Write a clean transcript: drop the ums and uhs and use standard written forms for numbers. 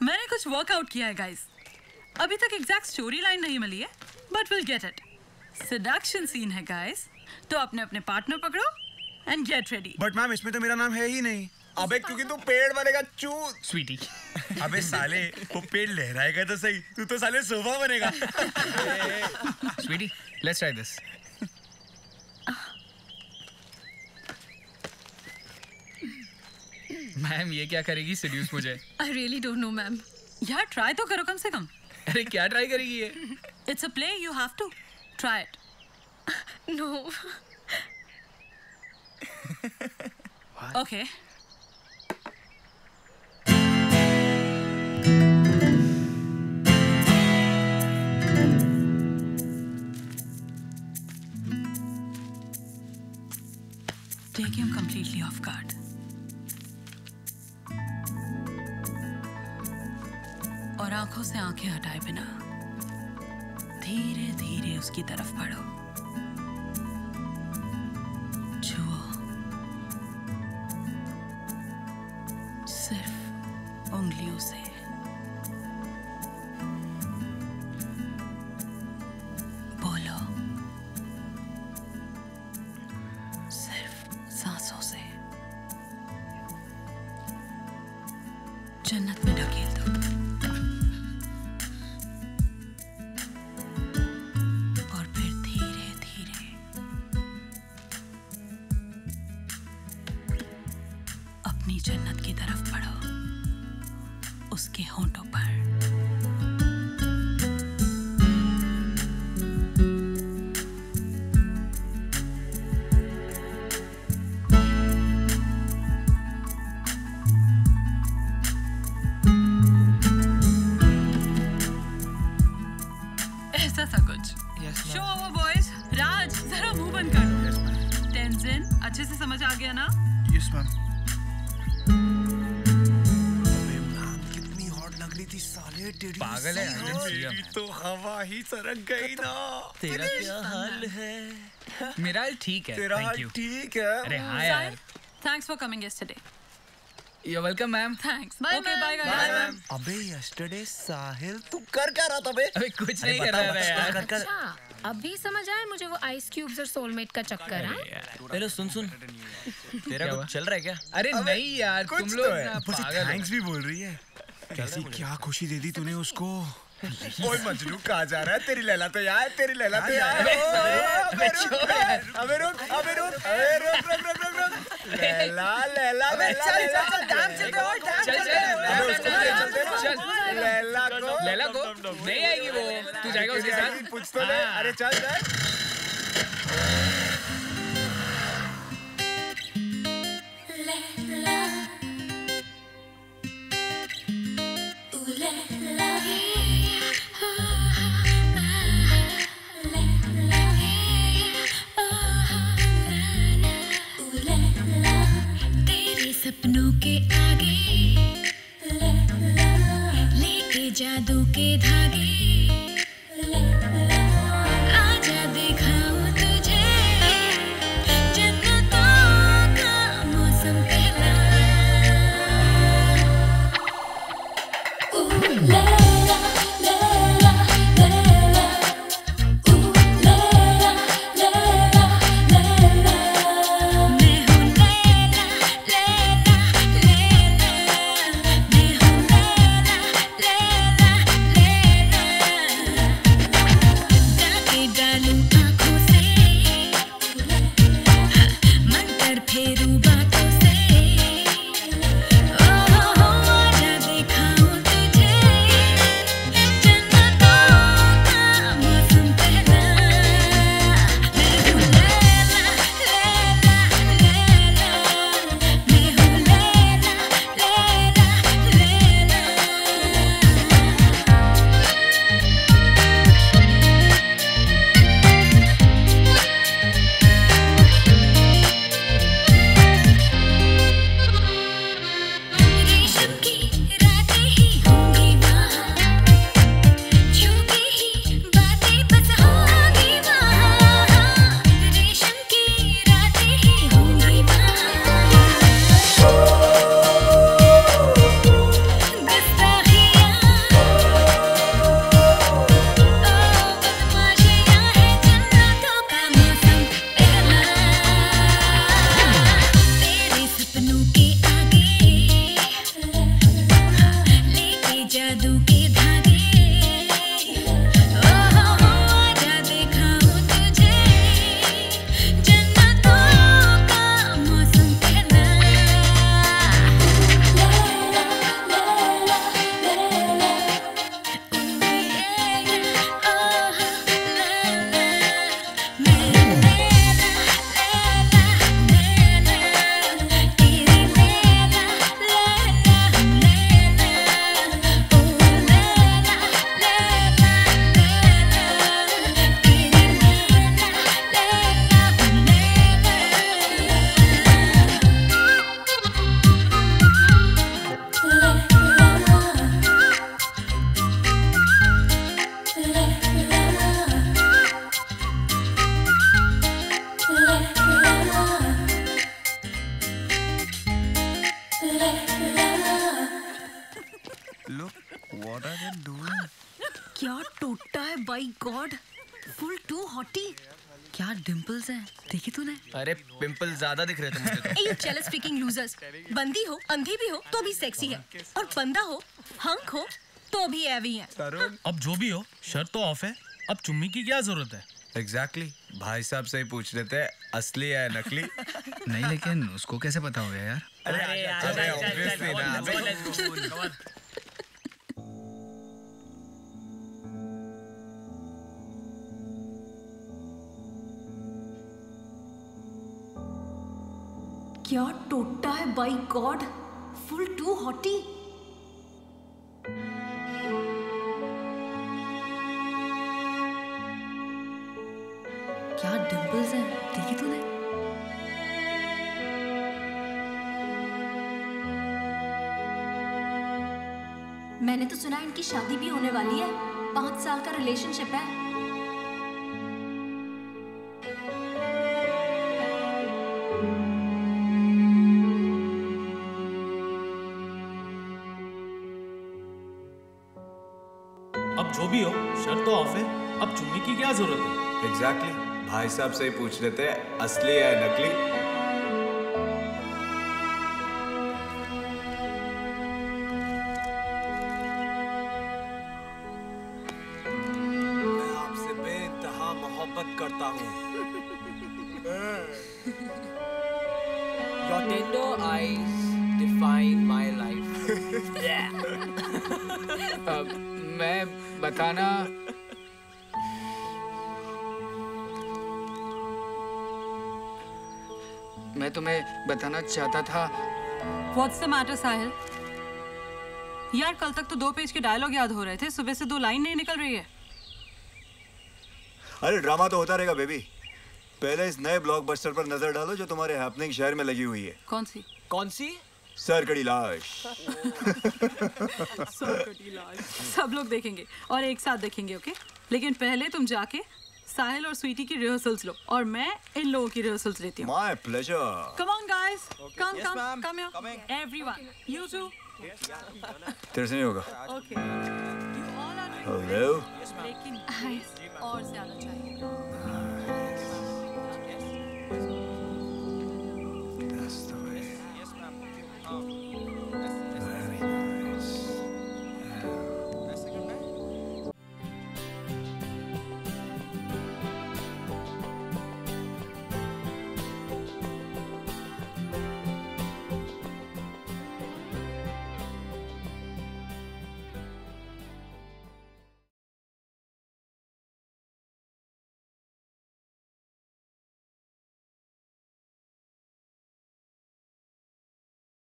मैंने कुछ वर्कआउट किया है गाइस। अभी तक एग्जैक्ट स्टोरी लाइन नहीं मिली है, but will get it. Seduction scene है गाइस, तो अपने अपने पार्टनर पकड़ो and get ready. But ma'am इसमें तो मेरा नाम है ही नहीं। अबे क्योंकि तू पेड़ बनेगा चूत। स्वीटी। अबे साले वो पेड़ लहराएगा तो सही, तू तो साले सोफा बनेगा। Sweetie, let's try this. Ma'am ये क्या करेगी? सेड्यूस मुझे। I really don't know, ma'am. यार ट्राई तो करो कम से कम। अरे क्या ट्राई करेगी ये? It's a play, you have to try it. No। Okay. Take him completely off guard. और आंखों से आंखें हटाए बिना धीरे धीरे उसकी तरफ बढ़ो। छुओ, सिर्फ उंगलियों से। बोलो, सिर्फ सांसों से। जन्नत में ढकेल दो। और फिर धीरे धीरे अपनी जन्नत की तरफ बढ़ो, उसके होंठों पर। ऐसा सा कुछ। Show over boys. राज जरा मुंह बंद कर लो। टेंशन अच्छे से समझ आ गया ना? Yes ma'am. अबे मैम कितनी हॉट लग रही थी साले। तेरी पागल है, I didn't see him. तेरी तो हवा ही सरक गई ना। तेरा क्या हाल है? मेरा हाल ठीक है, तेरा थैंक हाल यू। ठीक है। अरे हाँ यार। Thanks for coming yesterday. You're welcome, ma'am. Thanks. Bye, okay ma'am. Bye Bye, guys. ma'am. अबे यस्टरडे साहिल तू कर क्या रहा था बे? अबे कुछ नहीं कर रहा था यार। अच्छा, अभी समझ आया मुझे वो आइस क्यूब्स और सोलमेट का चक्कर। हाँ, पहले सुन तेरा क्या कुछ चल रहा है क्या? अरे नहीं यार, कुछ तुम तो लोग है। ना ऊपर से पागल हो। थैंक्स भी बोल रही है। कैसी क्या खुशी दे दी तूने उसको। ओए मजनू कहाँ जा रहा है? तेरी लैला तो यार, तेरी लैला तो यार। अबे अबे रुक, छोड़ यार। अबे रुक, अबे रुक, अबे रुक, रुक, रुक, रुक, रुक। लैला, लैला, लैला, लैला। चल। लैला को, लैला को नहीं आएगी वो, तू जाएगा उसके साथ। पूछ तो ले। हाँ। अरे चल चल। सपनों के आगे लेके जादू के धागे आजा दिखाऊं तुझे जन्नतों का मौसम पहला। लैला लैला लैला लैला लैला लैला मैं हूँ लैला लैला लैला मैं हूँ लैला लैला लैला ताके डालूं आँखों से मंतर फेरूं बातों से आजा दिखाऊं तुझे Look, what are they doing? क्या टोटा है by God, full to hottie. क्या डिंपल्स हैं, देखी तूने? अरे पिंपल ज्यादा दिख रहे थे मुझे तो। Are you jealous freaking losers, बंदी हो अंधी भी हो तो भी सेक्सी है, और बंदा हो हंक हो तो भी एवी है। तरुण, अब जो भी हो शर्ट तो ऑफ है, अब चुम्मी की क्या जरूरत है? एग्जैक्टली भाई साहब से ही पूछ रहे थे असली है नकली। नहीं लेकिन उसको कैसे पता होगा यार? अरे obviously ना। क्या टोटा है by God, full to hottie. क्या डिंपल्स हैं, देखी तूने? मैंने तो सुना इनकी शादी भी होने वाली है, 5 साल का रिलेशनशिप है। अब जो भी हो शर्ट तो ऑफ है, अब चुम्मी की क्या जरूरत है? एग्जैक्टली भाई साहब से ही पूछ रहे थे असली है नकली। मैं आपसे बेइंतहा मोहब्बत करता हूँ। Your tender eyes define my life. मैं बताना मैं तुम्हें बताना चाहता था। What's the matter, साहिल? यार कल तक तो 2 पेज के डायलॉग याद हो रहे थे, सुबह से 2 लाइन नहीं निकल रही है। अरे ड्रामा तो होता रहेगा बेबी। पहले इस नए ब्लॉकबस्टर पर नजर डालो जो तुम्हारे हैपनिंग शहर में लगी हुई है। कौन सी? कौन सी? सर कड़ी लाश। सब लोग देखेंगे और एक साथ देखेंगे, ओके? लेकिन पहले तुम जाके साहिल और स्वीटी की रिहर्सल्स लो और मैं इन लोगों की रिहर्सल्स लेती हूँ। My pleasure. Come on guys, come here, everyone, you too. तेरे से नहीं होगा। Okay, you all are hello. लेकिन और ज्यादा चाहिए।